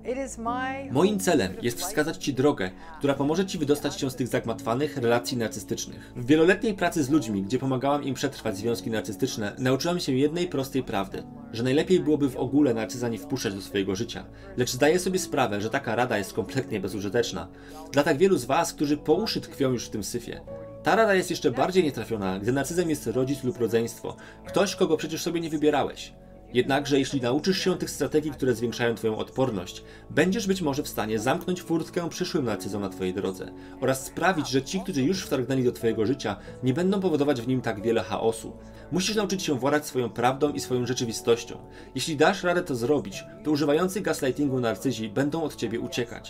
Moim celem jest wskazać Ci drogę, która pomoże Ci wydostać się z tych zagmatwanych relacji narcystycznych. W wieloletniej pracy z ludźmi, gdzie pomagałam im przetrwać związki narcystyczne, nauczyłam się jednej prostej prawdy, że najlepiej byłoby w ogóle narcyza nie wpuszczać do swojego życia. Lecz zdaję sobie sprawę, że taka rada jest kompletnie bezużyteczna. Dla tak wielu z Was, którzy po uszy tkwią już w tym syfie. Ta rada jest jeszcze bardziej nietrafiona, gdy narcyzem jest rodzic lub rodzeństwo. Ktoś, kogo przecież sobie nie wybierałeś. Jednakże jeśli nauczysz się tych strategii, które zwiększają Twoją odporność, będziesz być może w stanie zamknąć furtkę przyszłym narcyzom na Twojej drodze oraz sprawić, że ci, którzy już wtargnęli do Twojego życia, nie będą powodować w nim tak wiele chaosu. Musisz nauczyć się władać swoją prawdą i swoją rzeczywistością. Jeśli dasz radę to zrobić, to używający gaslightingu narcyzi będą od Ciebie uciekać.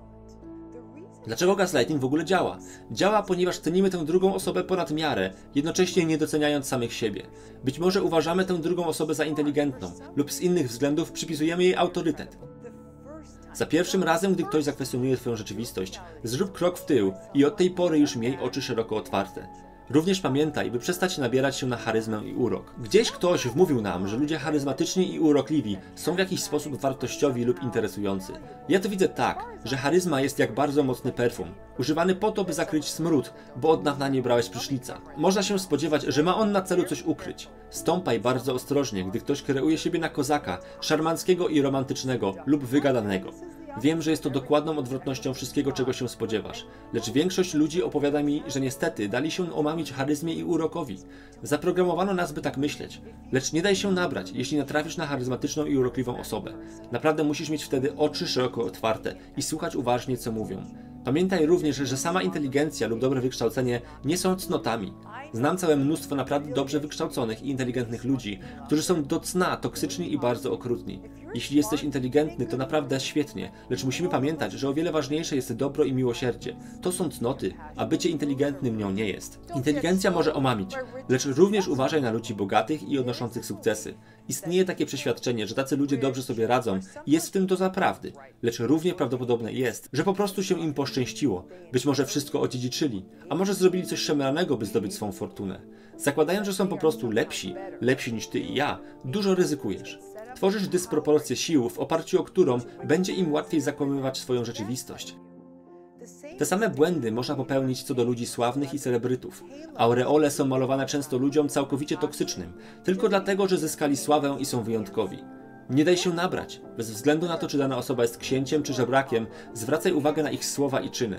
Dlaczego gaslighting w ogóle działa? Działa, ponieważ cenimy tę drugą osobę ponad miarę, jednocześnie nie doceniając samych siebie. Być może uważamy tę drugą osobę za inteligentną lub z innych względów przypisujemy jej autorytet. Za pierwszym razem, gdy ktoś zakwestionuje Twoją rzeczywistość, zrób krok w tył i od tej pory już miej oczy szeroko otwarte. Również pamiętaj, by przestać nabierać się na charyzmę i urok. Gdzieś ktoś wmówił nam, że ludzie charyzmatyczni i urokliwi są w jakiś sposób wartościowi lub interesujący. Ja to widzę tak, że charyzma jest jak bardzo mocny perfum, używany po to, by zakryć smród, bo od dawna nie brałeś prysznica. Można się spodziewać, że ma on na celu coś ukryć. Stąpaj bardzo ostrożnie, gdy ktoś kreuje siebie na kozaka, szarmanckiego i romantycznego lub wygadanego. Wiem, że jest to dokładną odwrotnością wszystkiego, czego się spodziewasz, lecz większość ludzi opowiada mi, że niestety dali się omamić charyzmie i urokowi. Zaprogramowano nas, by tak myśleć, lecz nie daj się nabrać, jeśli natrafisz na charyzmatyczną i urokliwą osobę. Naprawdę musisz mieć wtedy oczy szeroko otwarte i słuchać uważnie, co mówią. Pamiętaj również, że sama inteligencja lub dobre wykształcenie nie są cnotami. Znam całe mnóstwo naprawdę dobrze wykształconych i inteligentnych ludzi, którzy są do cna toksyczni i bardzo okrutni. Jeśli jesteś inteligentny, to naprawdę świetnie, lecz musimy pamiętać, że o wiele ważniejsze jest dobro i miłosierdzie. To są cnoty, a bycie inteligentnym nią nie jest. Inteligencja może omamić, lecz również uważaj na ludzi bogatych i odnoszących sukcesy. Istnieje takie przeświadczenie, że tacy ludzie dobrze sobie radzą i jest w tym doza prawdy, lecz równie prawdopodobne jest, że po prostu się im poszczęściło. Być może wszystko odziedziczyli, a może zrobili coś szemranego, by zdobyć swą fortunę. Zakładając, że są po prostu lepsi niż ty i ja, dużo ryzykujesz. Tworzysz dysproporcję sił, w oparciu o którą będzie im łatwiej zakłamywać swoją rzeczywistość. Te same błędy można popełnić co do ludzi sławnych i celebrytów. Aureole są malowane często ludziom całkowicie toksycznym, tylko dlatego, że zyskali sławę i są wyjątkowi. Nie daj się nabrać. Bez względu na to, czy dana osoba jest księciem czy żebrakiem, zwracaj uwagę na ich słowa i czyny.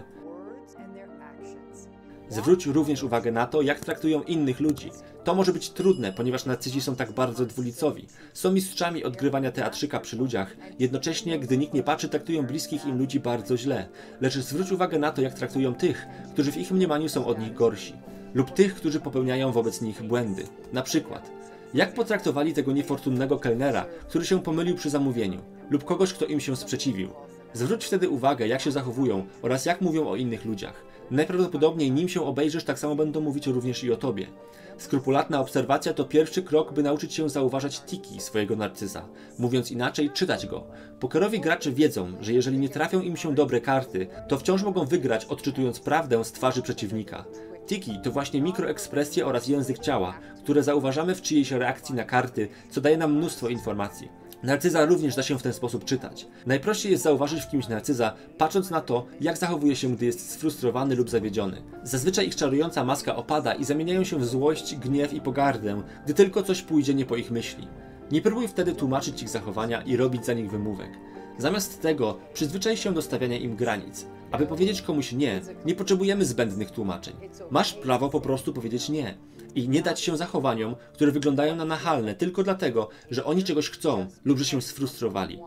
Zwróć również uwagę na to, jak traktują innych ludzi. To może być trudne, ponieważ narcyzi są tak bardzo dwulicowi. Są mistrzami odgrywania teatrzyka przy ludziach, jednocześnie, gdy nikt nie patrzy, traktują bliskich im ludzi bardzo źle. Lecz zwróć uwagę na to, jak traktują tych, którzy w ich mniemaniu są od nich gorsi. Lub tych, którzy popełniają wobec nich błędy. Na przykład, jak potraktowali tego niefortunnego kelnera, który się pomylił przy zamówieniu, lub kogoś, kto im się sprzeciwił. Zwróć wtedy uwagę, jak się zachowują oraz jak mówią o innych ludziach. Najprawdopodobniej nim się obejrzysz, tak samo będą mówić również i o tobie. Skrupulatna obserwacja to pierwszy krok, by nauczyć się zauważać tiki swojego narcyza. Mówiąc inaczej, czytać go. Pokerowi gracze wiedzą, że jeżeli nie trafią im się dobre karty, to wciąż mogą wygrać, odczytując prawdę z twarzy przeciwnika. Tiki to właśnie mikroekspresje oraz język ciała, które zauważamy w czyjejś reakcji na karty, co daje nam mnóstwo informacji. Narcyza również da się w ten sposób czytać. Najprościej jest zauważyć w kimś narcyza, patrząc na to, jak zachowuje się, gdy jest sfrustrowany lub zawiedziony. Zazwyczaj ich czarująca maska opada i zamieniają się w złość, gniew i pogardę, gdy tylko coś pójdzie nie po ich myśli. Nie próbuj wtedy tłumaczyć ich zachowania i robić za nich wymówek. Zamiast tego przyzwyczaj się do stawiania im granic. Aby powiedzieć komuś nie, nie potrzebujemy zbędnych tłumaczeń. Masz prawo po prostu powiedzieć nie. I nie dać się zachowaniom, które wyglądają na nachalne tylko dlatego, że oni czegoś chcą lub że się sfrustrowali.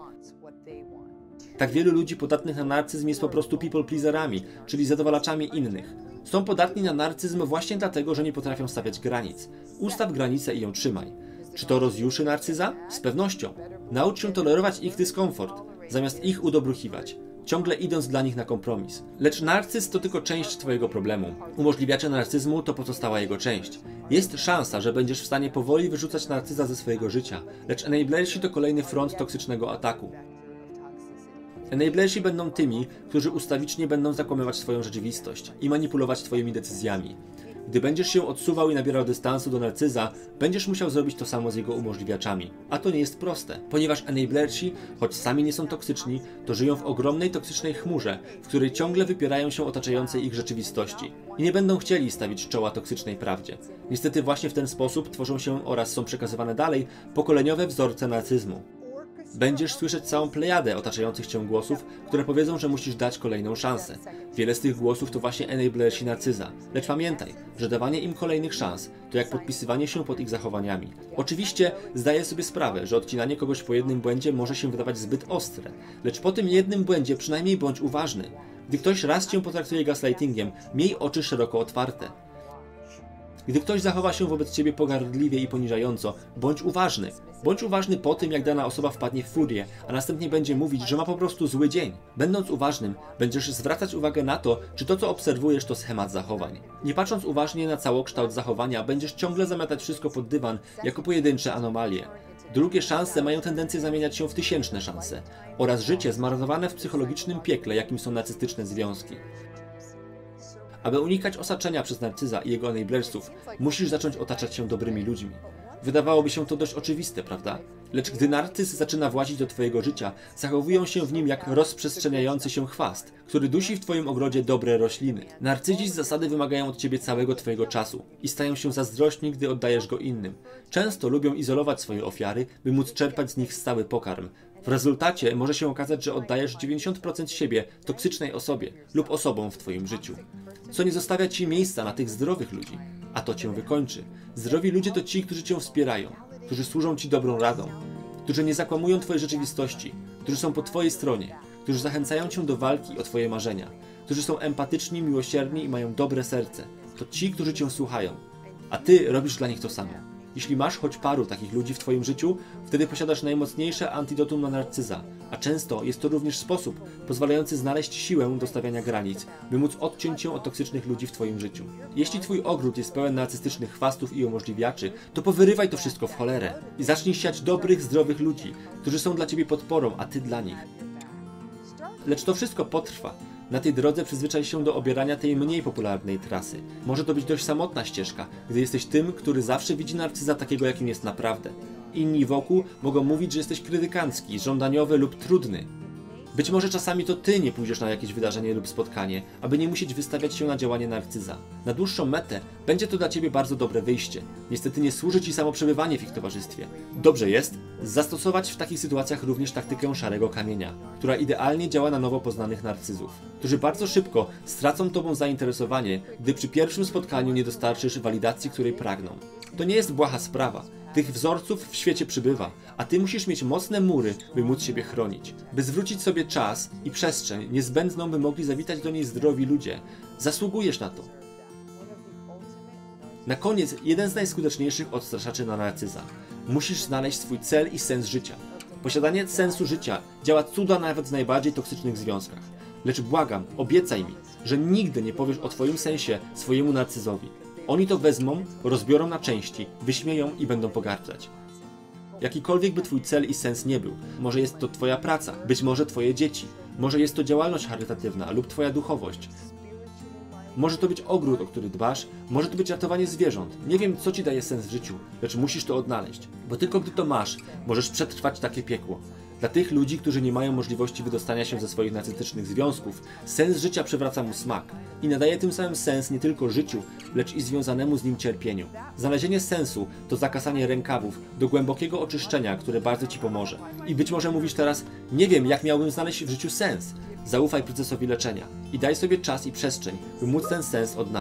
Tak wielu ludzi podatnych na narcyzm jest po prostu people pleaserami, czyli zadowalaczami innych. Są podatni na narcyzm właśnie dlatego, że nie potrafią stawiać granic. Ustaw granicę i ją trzymaj. Czy to rozjuszy narcyza? Z pewnością. Naucz się tolerować ich dyskomfort, zamiast ich udobruchiwać, ciągle idąc dla nich na kompromis. Lecz narcyz to tylko część twojego problemu. Umożliwiacze narcyzmu to pozostała jego część. Jest szansa, że będziesz w stanie powoli wyrzucać narcyza ze swojego życia, lecz enablersi to kolejny front toksycznego ataku. Enablersi będą tymi, którzy ustawicznie będą zakłamywać swoją rzeczywistość i manipulować twoimi decyzjami. Gdy będziesz się odsuwał i nabierał dystansu do narcyza, będziesz musiał zrobić to samo z jego umożliwiaczami. A to nie jest proste, ponieważ enablersi, choć sami nie są toksyczni, to żyją w ogromnej toksycznej chmurze, w której ciągle wypierają się otaczającej ich rzeczywistości. I nie będą chcieli stawić czoła toksycznej prawdzie. Niestety właśnie w ten sposób tworzą się oraz są przekazywane dalej pokoleniowe wzorce narcyzmu. Będziesz słyszeć całą plejadę otaczających cię głosów, które powiedzą, że musisz dać kolejną szansę. Wiele z tych głosów to właśnie enablersi narcyza. Lecz pamiętaj, że dawanie im kolejnych szans to jak podpisywanie się pod ich zachowaniami. Oczywiście zdaję sobie sprawę, że odcinanie kogoś po jednym błędzie może się wydawać zbyt ostre. Lecz po tym jednym błędzie przynajmniej bądź uważny. Gdy ktoś raz cię potraktuje gaslightingiem, miej oczy szeroko otwarte. Gdy ktoś zachowa się wobec ciebie pogardliwie i poniżająco, bądź uważny. Bądź uważny po tym, jak dana osoba wpadnie w furię, a następnie będzie mówić, że ma po prostu zły dzień. Będąc uważnym, będziesz zwracać uwagę na to, czy to, co obserwujesz, to schemat zachowań. Nie patrząc uważnie na całokształt zachowania, będziesz ciągle zamiatać wszystko pod dywan jako pojedyncze anomalie. Drugie szanse mają tendencję zamieniać się w tysięczne szanse oraz życie zmarnowane w psychologicznym piekle, jakim są narcystyczne związki. Aby unikać osaczenia przez narcyza i jego enablersów, musisz zacząć otaczać się dobrymi ludźmi. Wydawałoby się to dość oczywiste, prawda? Lecz gdy narcyz zaczyna włazić do twojego życia, zachowują się w nim jak rozprzestrzeniający się chwast, który dusi w twoim ogrodzie dobre rośliny. Narcyzi z zasady wymagają od ciebie całego twojego czasu i stają się zazdrośni, gdy oddajesz go innym. Często lubią izolować swoje ofiary, by móc czerpać z nich stały pokarm. W rezultacie może się okazać, że oddajesz 90% siebie toksycznej osobie lub osobom w twoim życiu, co nie zostawia ci miejsca na tych zdrowych ludzi, a to cię wykończy. Zdrowi ludzie to ci, którzy cię wspierają, którzy służą ci dobrą radą, którzy nie zakłamują twojej rzeczywistości, którzy są po twojej stronie, którzy zachęcają cię do walki o twoje marzenia, którzy są empatyczni, miłosierni i mają dobre serce. To ci, którzy cię słuchają, a ty robisz dla nich to samo. Jeśli masz choć paru takich ludzi w twoim życiu, wtedy posiadasz najmocniejsze antidotum na narcyza, a często jest to również sposób pozwalający znaleźć siłę do stawiania granic, by móc odciąć się od toksycznych ludzi w twoim życiu. Jeśli twój ogród jest pełen narcystycznych chwastów i umożliwiaczy, to powyrywaj to wszystko w cholerę i zacznij siać dobrych, zdrowych ludzi, którzy są dla ciebie podporą, a ty dla nich. Lecz to wszystko potrwa. Na tej drodze przyzwyczaj się do obierania tej mniej popularnej trasy. Może to być dość samotna ścieżka, gdy jesteś tym, który zawsze widzi narcyza takiego, jakim jest naprawdę. Inni wokół mogą mówić, że jesteś krytykancki, żądaniowy lub trudny. Być może czasami to ty nie pójdziesz na jakieś wydarzenie lub spotkanie, aby nie musieć wystawiać się na działanie narcyza. Na dłuższą metę będzie to dla ciebie bardzo dobre wyjście. Niestety nie służy ci samo przebywanie w ich towarzystwie. Dobrze jest zastosować w takich sytuacjach również taktykę szarego kamienia, która idealnie działa na nowo poznanych narcyzów, którzy bardzo szybko stracą tobą zainteresowanie, gdy przy pierwszym spotkaniu nie dostarczysz walidacji, której pragną. To nie jest błaha sprawa. Tych wzorców w świecie przybywa, a ty musisz mieć mocne mury, by móc siebie chronić. By zwrócić sobie czas i przestrzeń niezbędną, by mogli zawitać do niej zdrowi ludzie. Zasługujesz na to. Na koniec, jeden z najskuteczniejszych odstraszaczy na narcyza. Musisz znaleźć swój cel i sens życia. Posiadanie sensu życia działa cuda nawet w najbardziej toksycznych związkach. Lecz błagam, obiecaj mi, że nigdy nie powiesz o twoim sensie swojemu narcyzowi. Oni to wezmą, rozbiorą na części, wyśmieją i będą pogardzać. Jakikolwiek by twój cel i sens nie był, może jest to twoja praca, być może twoje dzieci, może jest to działalność charytatywna lub twoja duchowość. Może to być ogród, o który dbasz, może to być ratowanie zwierząt. Nie wiem, co ci daje sens w życiu, lecz musisz to odnaleźć, bo tylko gdy to masz, możesz przetrwać takie piekło. Dla tych ludzi, którzy nie mają możliwości wydostania się ze swoich narcystycznych związków, sens życia przywraca mu smak i nadaje tym samym sens nie tylko życiu, lecz i związanemu z nim cierpieniu. Znalezienie sensu to zakasanie rękawów do głębokiego oczyszczenia, które bardzo ci pomoże. I być może mówisz teraz, nie wiem, jak miałbym znaleźć w życiu sens. Zaufaj procesowi leczenia i daj sobie czas i przestrzeń, by móc ten sens odnaleźć.